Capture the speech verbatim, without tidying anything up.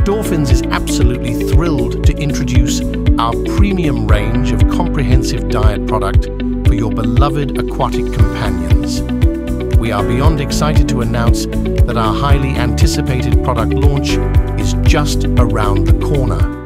DORFINS is absolutely thrilled to introduce our premium range of comprehensive diet product for your beloved aquatic companions. We are beyond excited to announce that our highly anticipated product launch is just around the corner.